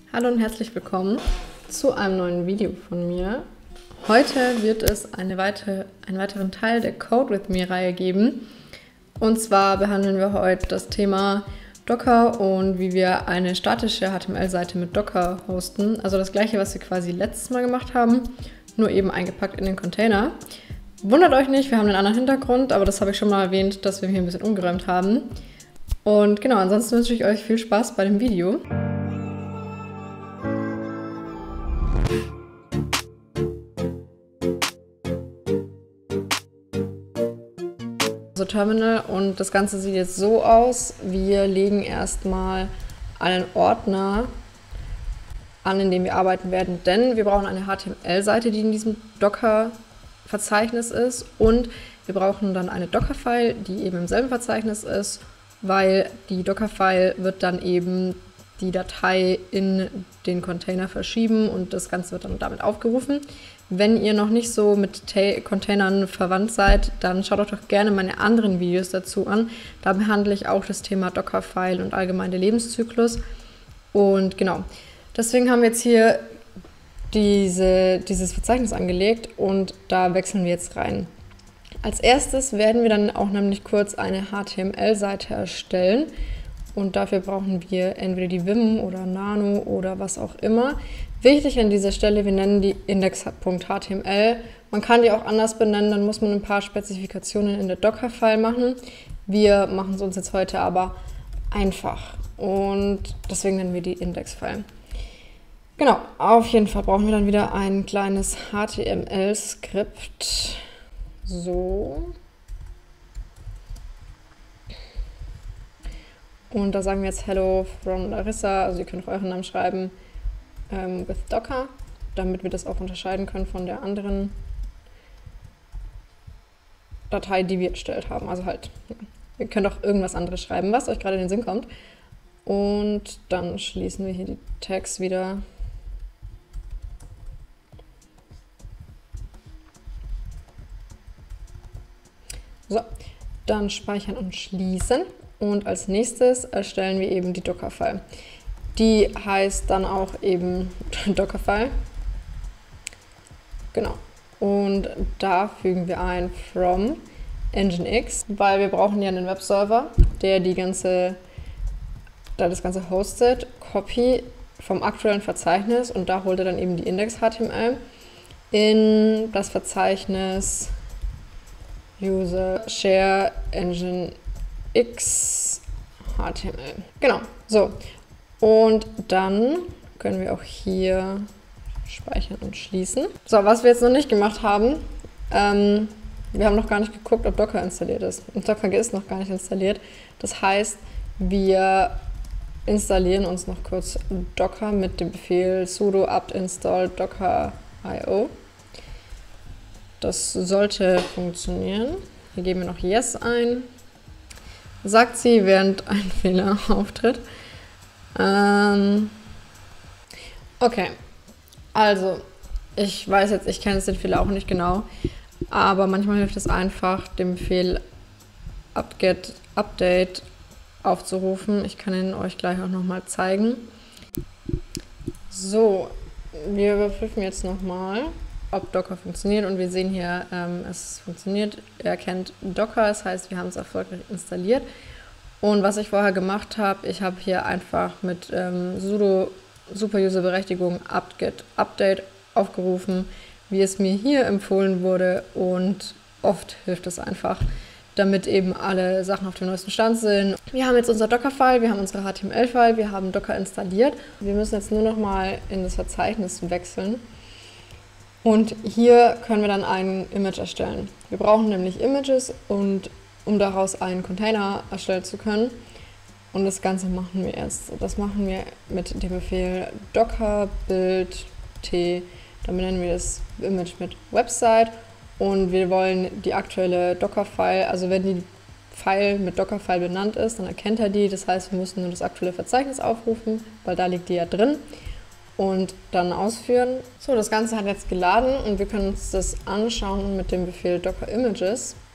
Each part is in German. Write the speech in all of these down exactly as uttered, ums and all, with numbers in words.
Hallo und herzlich willkommen zu einem neuen Video von mir. Heute wird es eine weitere, einen weiteren Teil der Code with Me-Reihe geben. Und zwar behandeln wir heute das Thema Docker und wie wir eine statische H T M L-Seite mit Docker hosten. Also das gleiche, was wir quasi letztes Mal gemacht haben, nur eben eingepackt in den Container. Wundert euch nicht, wir haben einen anderen Hintergrund, aber das habe ich schon mal erwähnt, dass wir hier ein bisschen umgeräumt haben. Und genau, ansonsten wünsche ich euch viel Spaß bei dem Video. So, Terminal, und das Ganze sieht jetzt so aus. Wir legen erstmal einen Ordner an, in dem wir arbeiten werden, denn wir brauchen eine H T M L-Seite, die in diesem Docker-Verzeichnis ist, und wir brauchen dann eine Docker-File, die eben im selben Verzeichnis ist, weil die Docker-File wird dann eben die Datei in den Container verschieben und das Ganze wird dann damit aufgerufen. Wenn ihr noch nicht so mit Containern verwandt seid, dann schaut euch doch gerne meine anderen Videos dazu an. Da behandle ich auch das Thema Dockerfile und allgemein den Lebenszyklus. Und genau, deswegen haben wir jetzt hier diese, dieses Verzeichnis angelegt und da wechseln wir jetzt rein. Als erstes werden wir dann auch nämlich kurz eine H T M L-Seite erstellen. Und dafür brauchen wir entweder die Vim oder Nano oder was auch immer. Wichtig an dieser Stelle, wir nennen die index.html. Man kann die auch anders benennen, dann muss man ein paar Spezifikationen in der Docker-File machen. Wir machen es uns jetzt heute aber einfach und deswegen nennen wir die Index-File. Genau, auf jeden Fall brauchen wir dann wieder ein kleines H T M L-Skript. So. Und da sagen wir jetzt Hello from Larissa, also ihr könnt auch euren Namen schreiben, ähm, with Docker, damit wir das auch unterscheiden können von der anderen Datei, die wir erstellt haben. Also halt, ja, ihr könnt auch irgendwas anderes schreiben, was euch gerade in den Sinn kommt. Und dann schließen wir hier die Tags wieder. So, dann speichern und schließen. Und als nächstes erstellen wir eben die Docker-File. Die heißt dann auch eben Docker-File. Genau. Und da fügen wir ein from Nginx, weil wir brauchen ja einen Webserver, der die ganze, der das Ganze hostet. Copy vom aktuellen Verzeichnis und da holt er dann eben die Index.H T M L in das Verzeichnis User Share Nginx X H T M L. Genau, so. Und dann können wir auch hier speichern und schließen. So, was wir jetzt noch nicht gemacht haben, ähm, wir haben noch gar nicht geguckt, ob Docker installiert ist. Und Docker ist noch gar nicht installiert. Das heißt, wir installieren uns noch kurz Docker mit dem Befehl sudo apt install docker punkt io. Das sollte funktionieren. Hier geben wir noch yes ein. Sagt sie, während ein Fehler auftritt. Ähm okay, also ich weiß jetzt, ich kenne jetzt den Fehler auch nicht genau, aber manchmal hilft es einfach, den Befehl apt-get update aufzurufen. Ich kann ihn euch gleich auch nochmal zeigen. So, wir überprüfen jetzt nochmal, ob Docker funktioniert, und wir sehen hier, ähm, es funktioniert. Er erkennt Docker, das heißt, wir haben es erfolgreich installiert. Und was ich vorher gemacht habe, ich habe hier einfach mit ähm, sudo Superuser-Berechtigung apt-get update aufgerufen, wie es mir hier empfohlen wurde, und oft hilft es einfach, damit eben alle Sachen auf dem neuesten Stand sind. Wir haben jetzt unser Docker-File, wir haben unsere H T M L-File, wir haben Docker installiert. Wir müssen jetzt nur noch mal in das Verzeichnis wechseln. Und hier können wir dann ein Image erstellen. Wir brauchen nämlich Images, und um daraus einen Container erstellen zu können. Und das Ganze machen wir erst. Das machen wir mit dem Befehl docker build t. Dann benennen wir das Image mit Website. Und wir wollen die aktuelle Docker-File, also wenn die File mit Docker-File benannt ist, dann erkennt er die. Das heißt, wir müssen nur das aktuelle Verzeichnis aufrufen, weil da liegt die ja drin. Und dann ausführen. So, das Ganze hat jetzt geladen und wir können uns das anschauen mit dem Befehl docker images.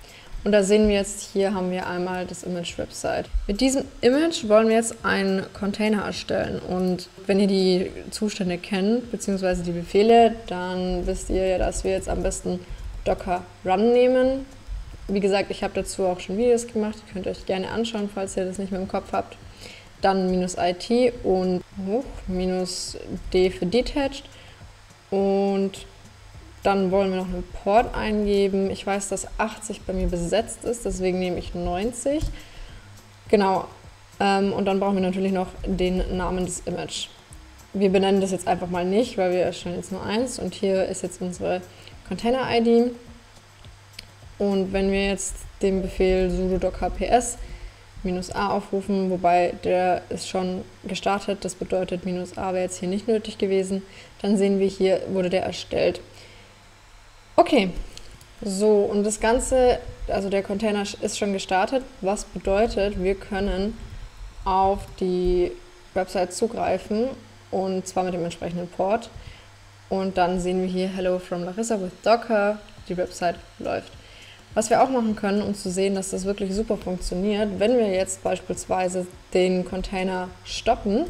Und da sehen wir jetzt, hier haben wir einmal das Image-Website. Mit diesem Image wollen wir jetzt einen Container erstellen. Und wenn ihr die Zustände kennt, beziehungsweise die Befehle, dann wisst ihr ja, dass wir jetzt am besten Docker Run nehmen. Wie gesagt, ich habe dazu auch schon Videos gemacht, ihr könnt euch gerne anschauen, falls ihr das nicht mehr im Kopf habt. Dann minus I T und hoch, minus D für Detached. Und dann wollen wir noch einen Port eingeben. Ich weiß, dass achtzig bei mir besetzt ist, deswegen nehme ich neunzig. Genau. Und dann brauchen wir natürlich noch den Namen des Image. Wir benennen das jetzt einfach mal nicht, weil wir erstellen jetzt nur eins. Und hier ist jetzt unsere Container-I D. Und wenn wir jetzt den Befehl sudo docker ps minus a aufrufen, wobei der ist schon gestartet, das bedeutet minus a wäre jetzt hier nicht nötig gewesen, dann sehen wir hier, wurde der erstellt. Okay, so und das Ganze, also der Container ist schon gestartet, was bedeutet, wir können auf die Website zugreifen und zwar mit dem entsprechenden Port und dann sehen wir hier Hello from Larissa with Docker, die Website läuft. Was wir auch machen können, um zu sehen, dass das wirklich super funktioniert, wenn wir jetzt beispielsweise den Container stoppen,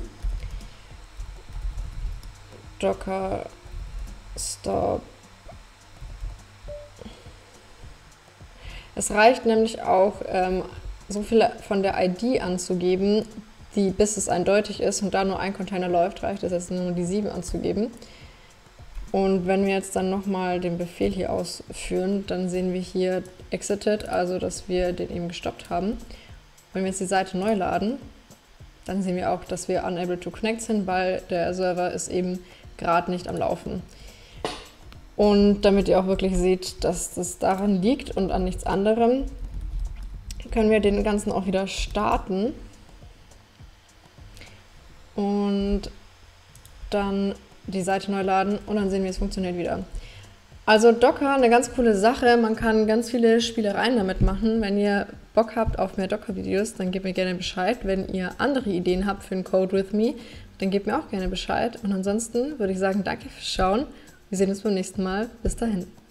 Docker Stop. Es reicht nämlich auch, ähm, so viel von der I D anzugeben, die, bis es eindeutig ist und da nur ein Container läuft, reicht es jetzt nur die sieben anzugeben. Und wenn wir jetzt dann nochmal den Befehl hier ausführen, dann sehen wir hier exited, also dass wir den eben gestoppt haben. Wenn wir jetzt die Seite neu laden, dann sehen wir auch, dass wir unable to connect sind, weil der Server ist eben gerade nicht am Laufen. Und damit ihr auch wirklich seht, dass das daran liegt und an nichts anderem, können wir den Ganzen auch wieder starten. Und dann die Seite neu laden und dann sehen wir, es funktioniert wieder. Also Docker, eine ganz coole Sache. Man kann ganz viele Spielereien damit machen. Wenn ihr Bock habt auf mehr Docker-Videos, dann gebt mir gerne Bescheid. Wenn ihr andere Ideen habt für einen Code with me, dann gebt mir auch gerne Bescheid. Und ansonsten würde ich sagen, danke fürs Schauen. Wir sehen uns beim nächsten Mal. Bis dahin.